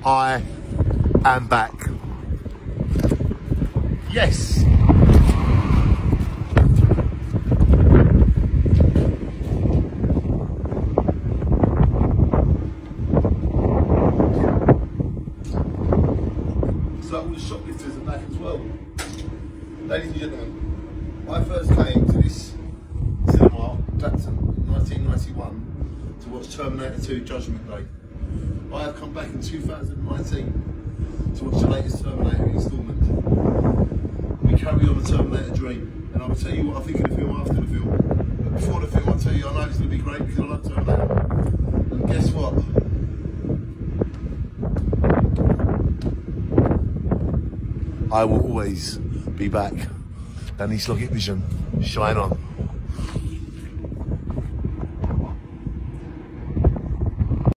I am back. Yes. So all the shoplifters are back as well. Ladies and gentlemen, I first came to this cinema back in 1991 to watch Terminator 2 Judgment Day. I have come back in 2019 to watch the latest Terminator instalment. We carry on the Terminator dream, and I will tell you what I think of the film after the film. But before the film, I'll tell you I know it's going to be great because I love Terminator. And guess what? I will always be back. Danny Sloggett Vision, shine on.